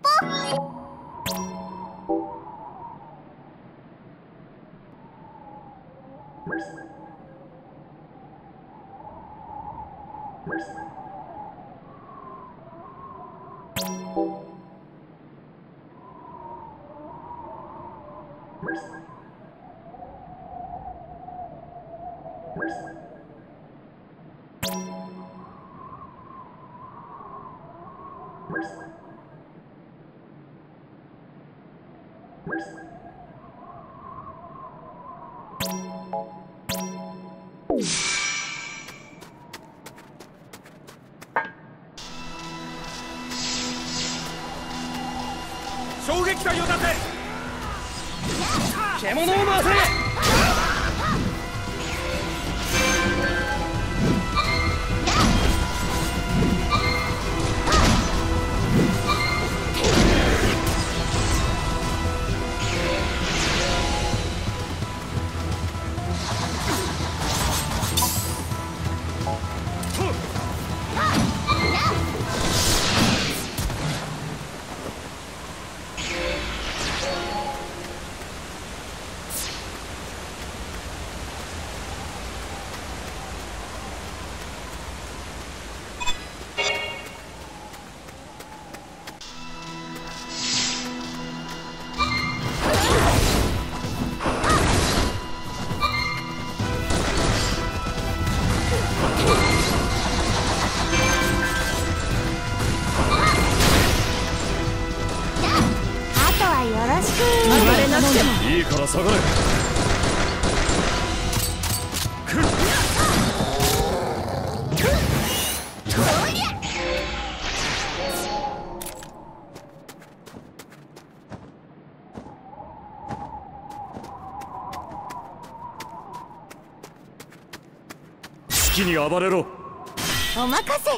衝撃隊を出せ。獣を回せ。いいから下がれ。好きに暴れろ。 お任せ。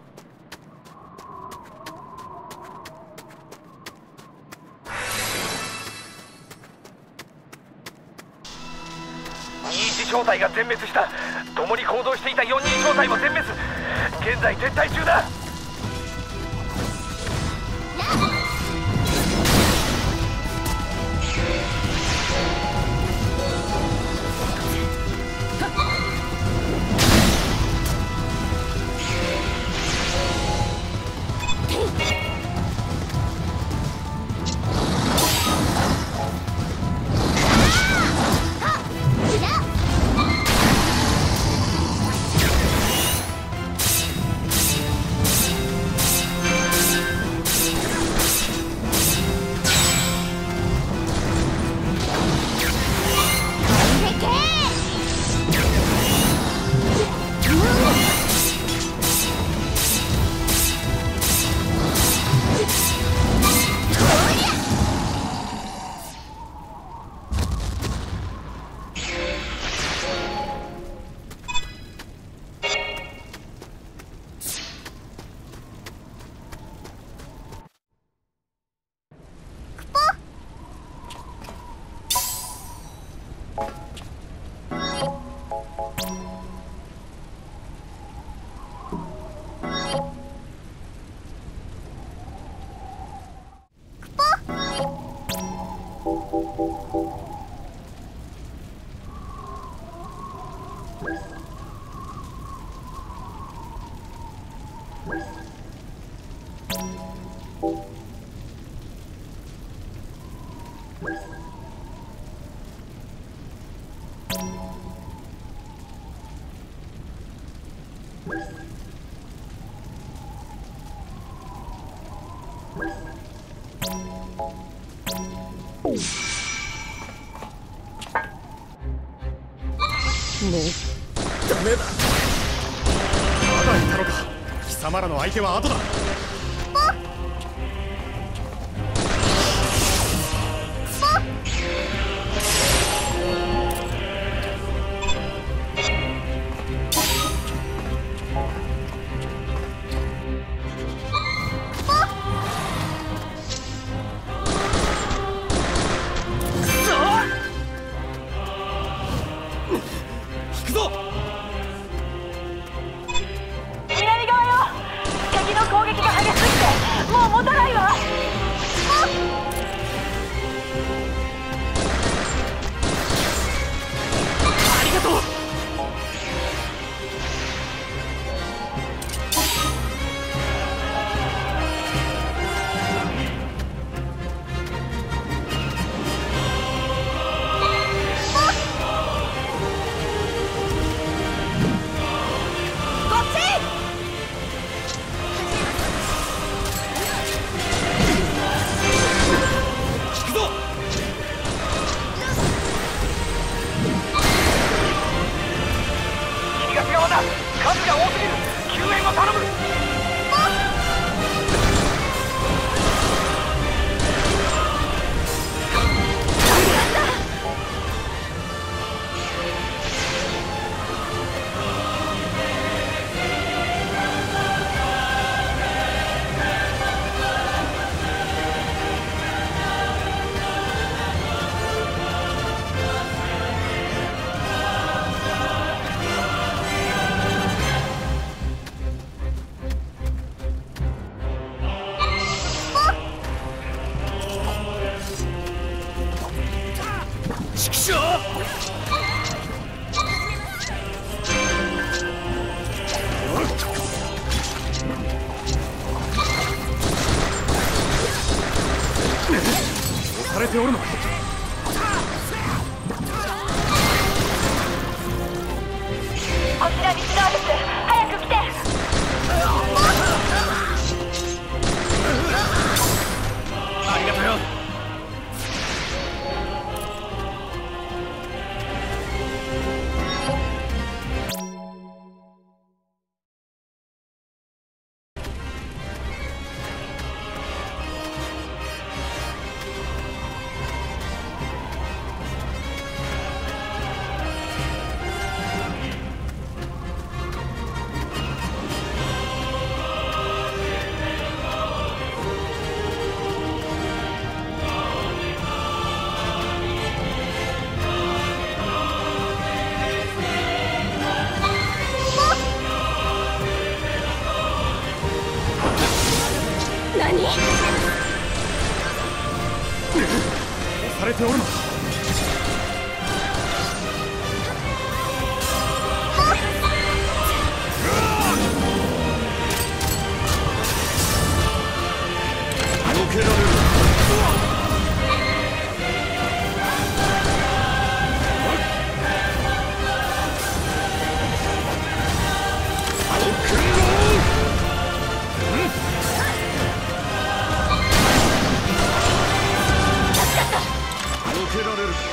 正体が全滅した。共に行動していた4人正体も全滅。現在撤退中だ。もうダメだ。まだいたのか。貴様らの相手は後だ。 南側よ。敵の攻撃畜生！押されておるのか。 こちら西側です。早く来て。 ありがとうよ。 何？ 押されておるのか。避けられる。避けられる。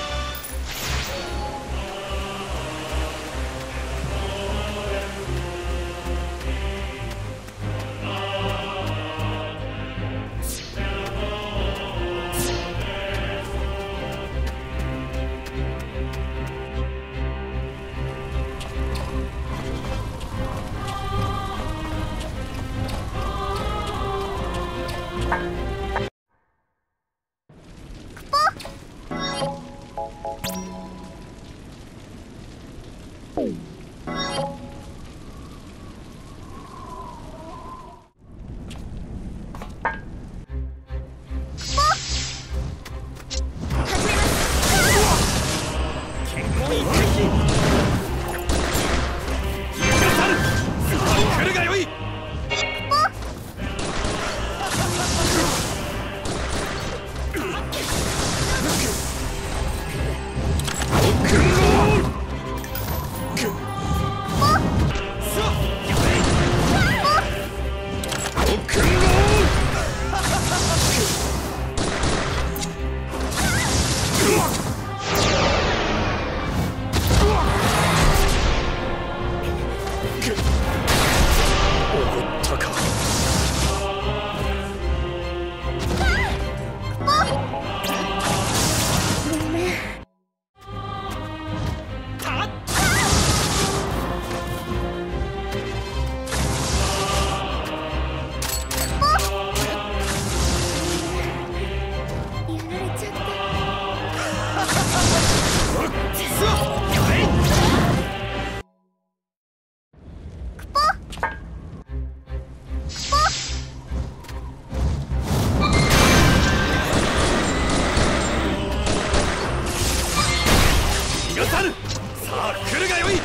さあ来るがよい。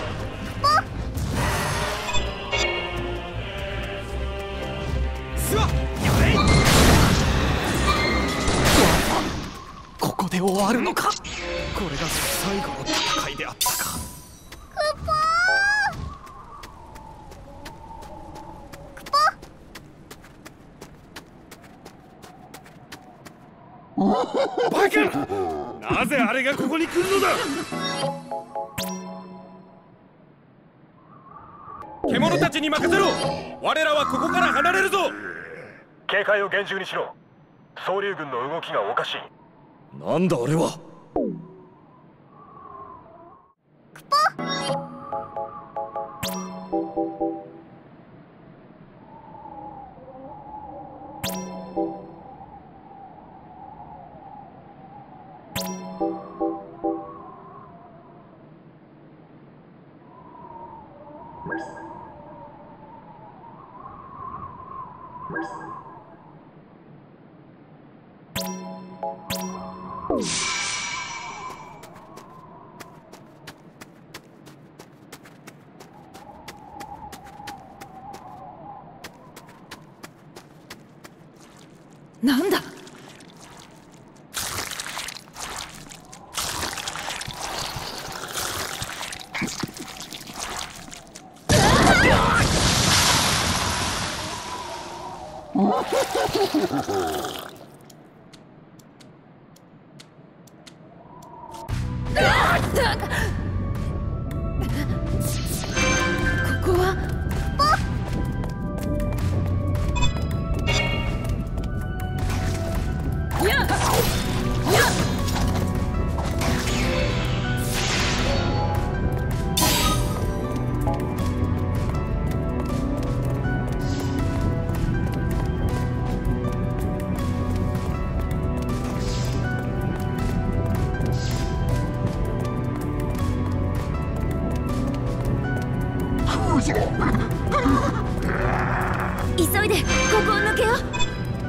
ここで終わるのか。これが最後の戦いであったか。バカ！なぜあれがここに来るのだ。獣たちに任せろ。我らはここから離れるぞ。 警戒を厳重にしろ。総竜軍の動きがおかしい。 なんだあれは。 なんだ。ここは急いでここを抜けよう。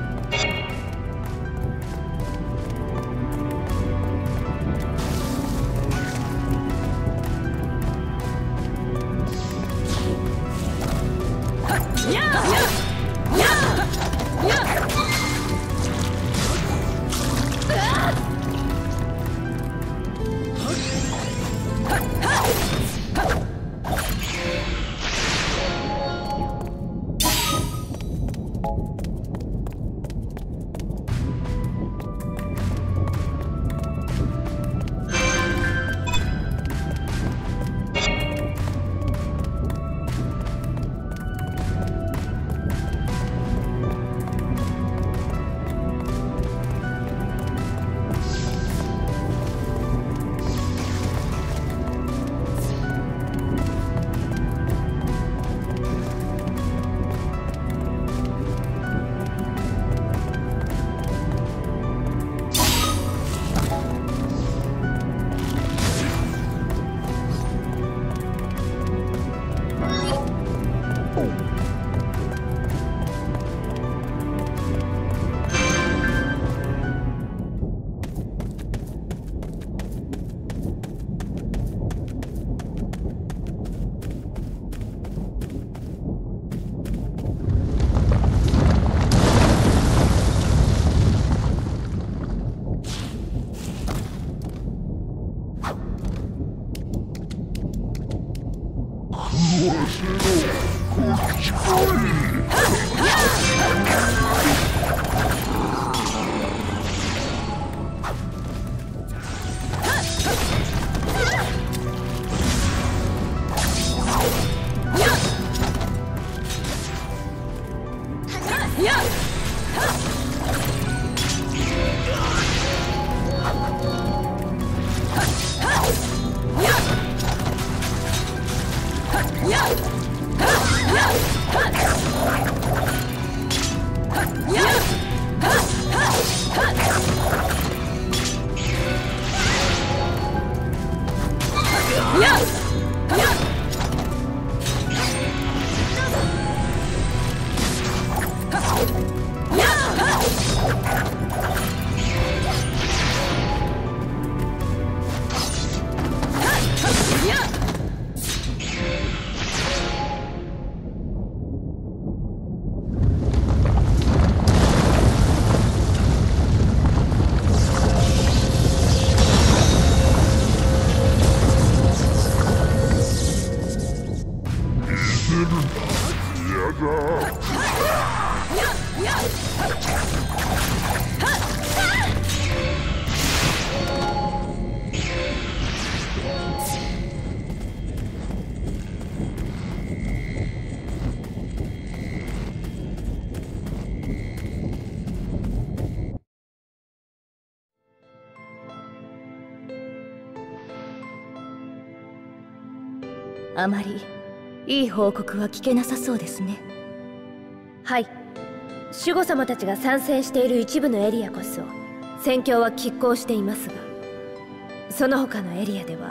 あまりいい報告は聞けなさそうですね。 はい、守護様たちが参戦している一部のエリアこそ戦況は拮抗していますが、その他のエリアでは。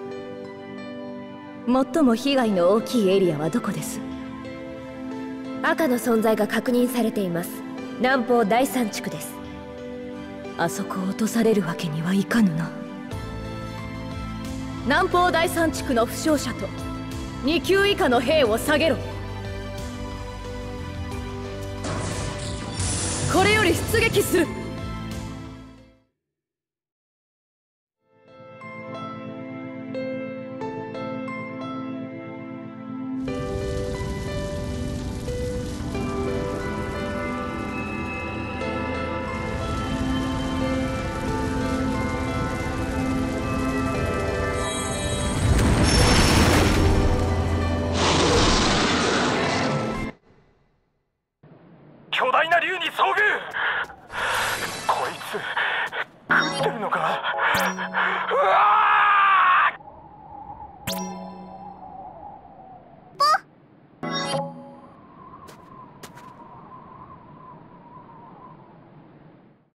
最も被害の大きいエリアはどこです？ 赤の存在が確認されています。南方第三地区です。 あそこを落とされるわけにはいかぬな。南方第三地区の負傷者と2級以下の兵を下げろ。 これより出撃する。 巨大な竜に遭遇。こいつ食ってるのか。うわー